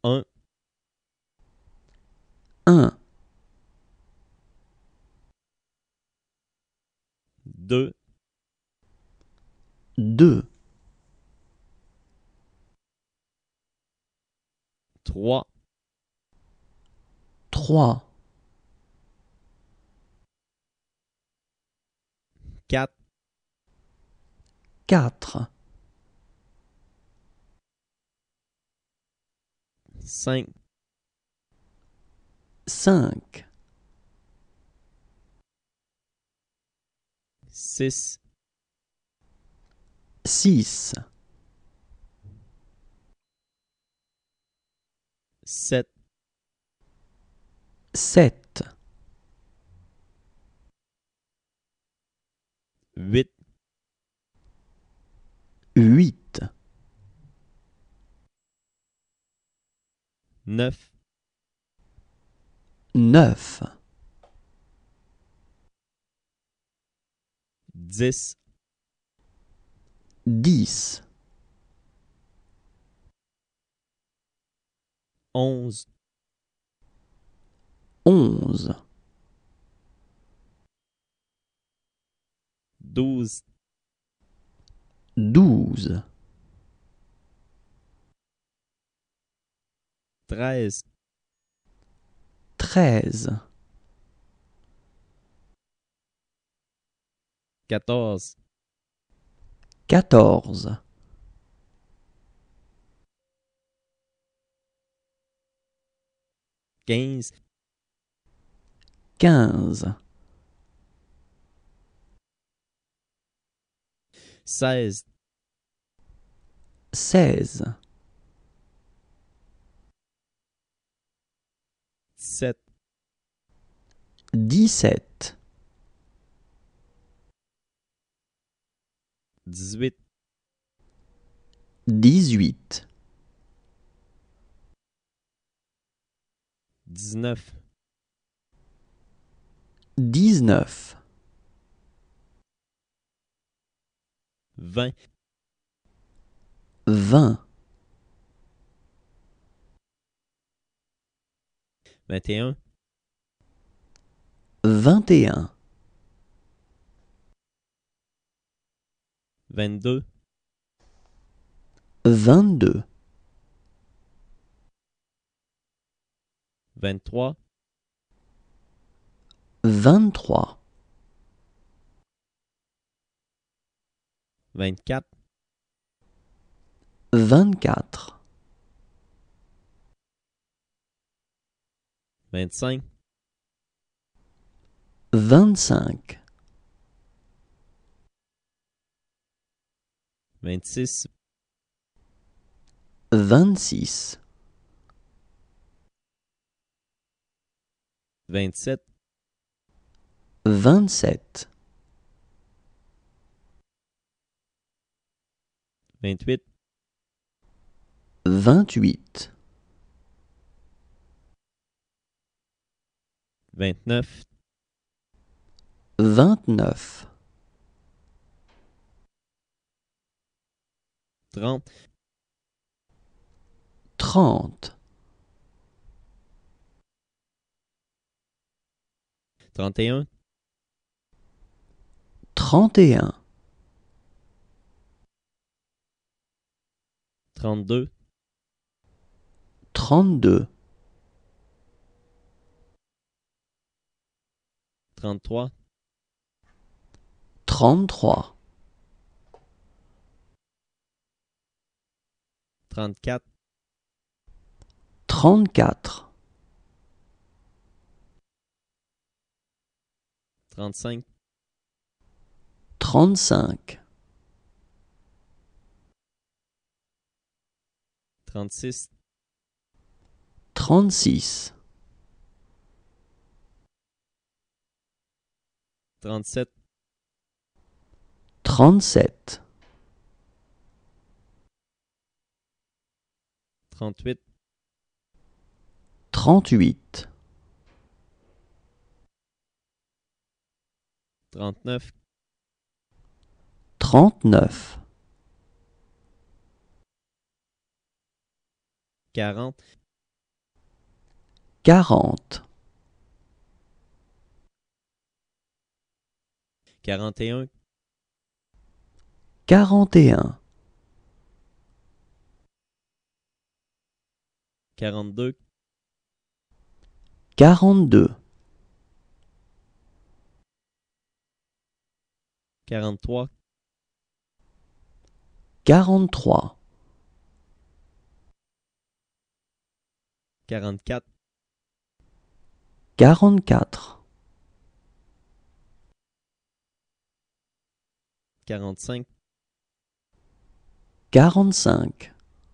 Un, 1, deux, 2, trois, 3, quatre, 4, cinq, 5, six, 6, sept, 7, huit, 8, neuf, 9, 10, 10, 11, 11, douze, 12, treize, 13, quatorze, 14, quinze, 15, seize, 16, dix-sept, 17, dix-huit, 18, dix-neuf, 19, vingt, 20, vingt et un, 21, vingt-deux, 22, vingt-trois, 23, vingt-quatre, 24, vingt-cinq, 25, vingt-six, 26, vingt-sept, 27, vingt-huit, 28, vingt-neuf, 29, trente, 30, trente et un, 31, trente-deux, 32, trente-trois, 33, trente-quatre, 34, trente-cinq, 35, trente-six, 36, trente-sept, 37, trente-huit, 38, trente-neuf, 39, quarante, 40, 41, 41, 42, 42, 43, 43, 44, 44, 45, 45,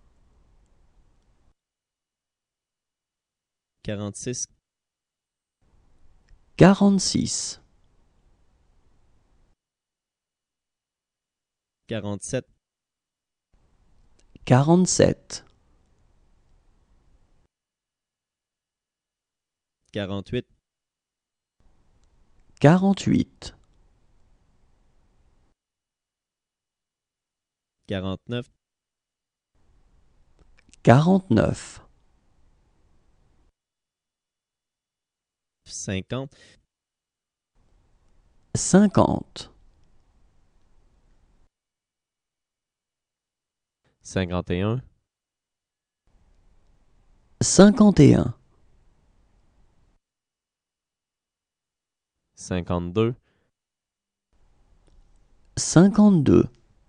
46, 46, 47, 47, 48, 48, 49, 49, 50, 50, 51, 51, 52, 52,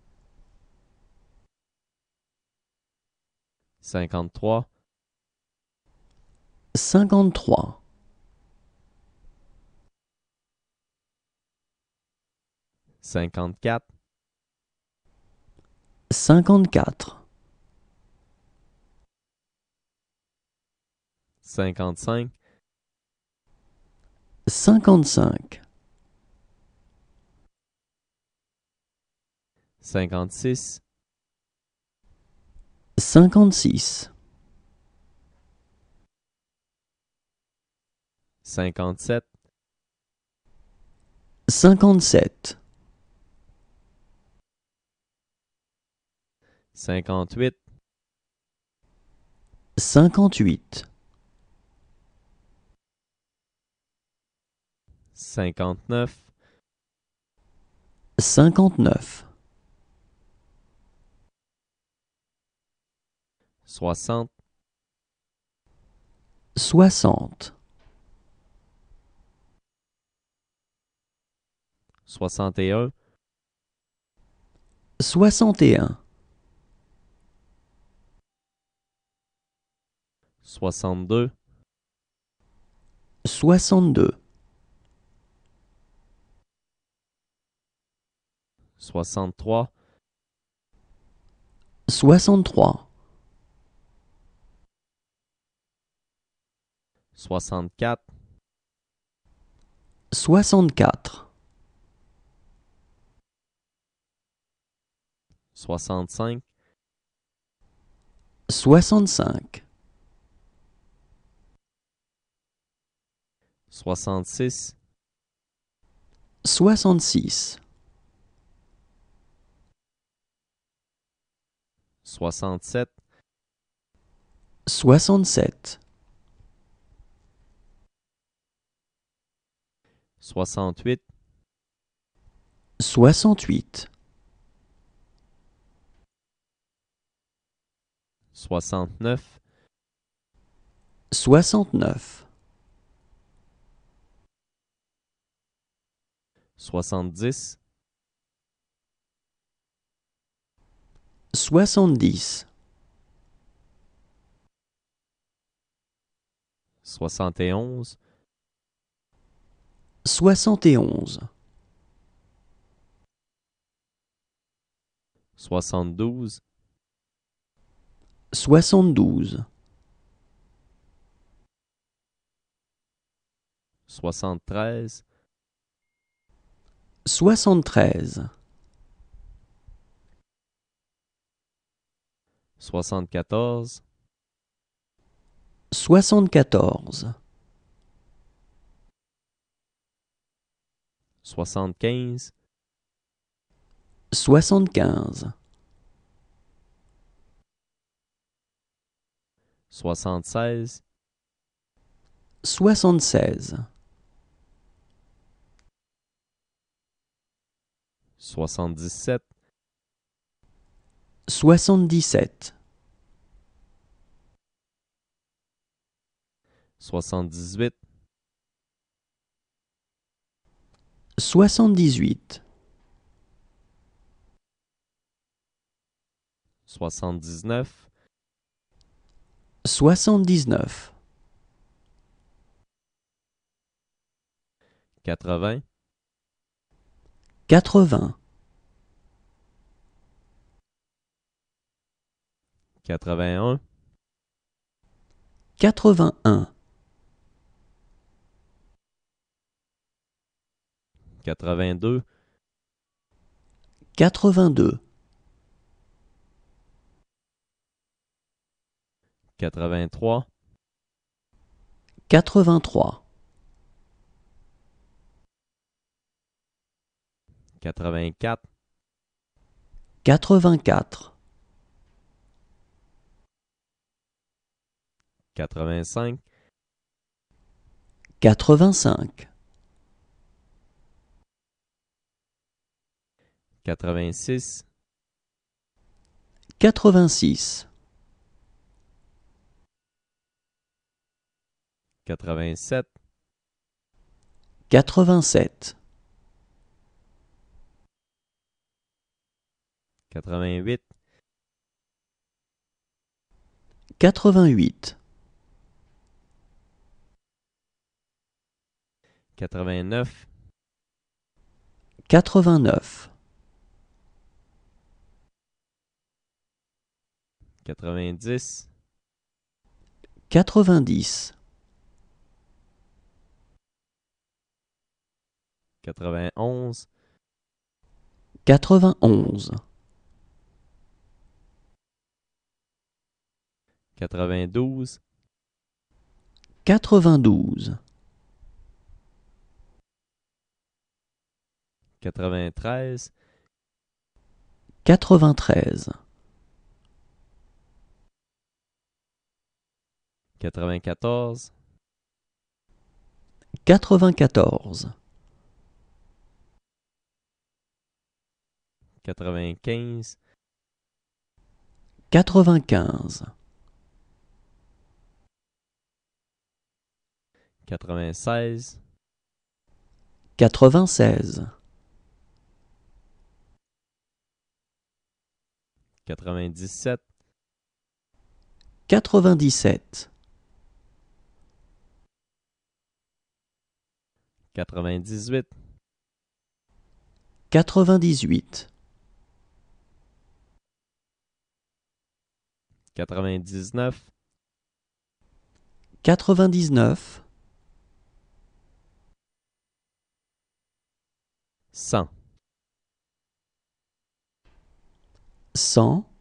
53, 53, 54, 54, 55, 55, 56, 56, 57, 57, 58, 58, 59, 59, 60, 60, 61, 61, 62, 62, 63, 63, 64, 64, 65, 65, 66, 66, 67, 67, 68, 68, 69, 69, 70, 70, 71, 71, 72, 72, 73, 73, 74, 74, 75, 75, 76, 76, 77, 77, 78, 78, 79, 79, 80, 80, 81, 81, 82, 82, 83, 83, 84, 84, 85, 85, 86, 86, 87, 87, 88, 88, 89, 89, 90, 90, 91, 91, 92, 92, 93, 93, 94, 94, 95, 95, 96, 96, 97, 97, 98, 98, 99, 99, 100, 100,